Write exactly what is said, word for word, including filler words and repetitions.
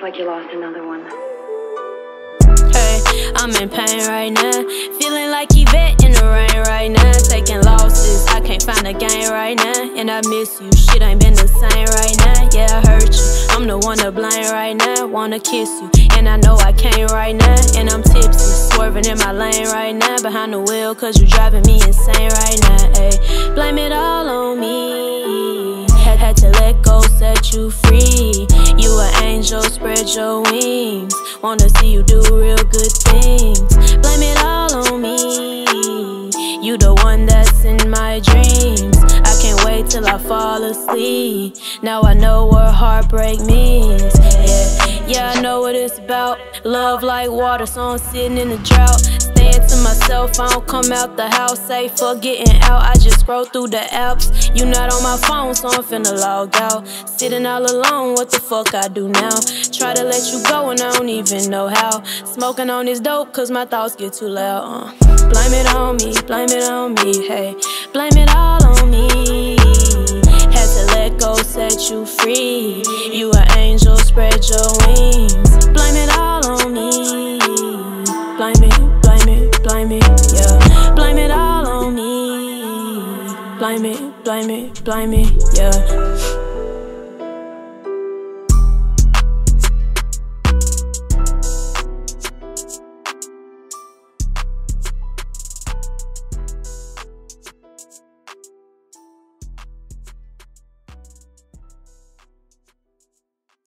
like you lost another one. Hey, I'm in pain right now, feeling like Yvette in the rain right now. Taking losses, I can't find a gain right now. And I miss you, shit ain't been the same right now. Yeah, I hurt you, I'm the one to blame right now. Wanna kiss you, and I know I can't right now. And I'm tipsy, swerving in my lane right now. Behind the wheel, cause you driving me insane right now. Ay, blame it all on me. Had, had to let go, set you free. You an angel, spread your wings. Wanna see you do real good things. Blame it all on me. You the one that's in my dreams. I can't wait till I fall asleep. Now I know what heartbreak means. Yeah, yeah, I know what it's about. Love like water, so I'm sitting in the drought. Staying to myself, I don't come out the house. Say fuck getting out, I just scroll through the apps. You not on my phone, so I'm finna log out. Sitting all alone, what the fuck I do now? Try to let you go and I don't even know how. Smoking on this dope, cause my thoughts get too loud. uh. Blame it on me, blame it on me, hey. Blame it all on me. Had to let go, set you free. You an angel, spread your wings. Blame it all on me. Blame it, blame it, blame it, yeah. Blame it all on me. Blame it, blame it, blame it, yeah.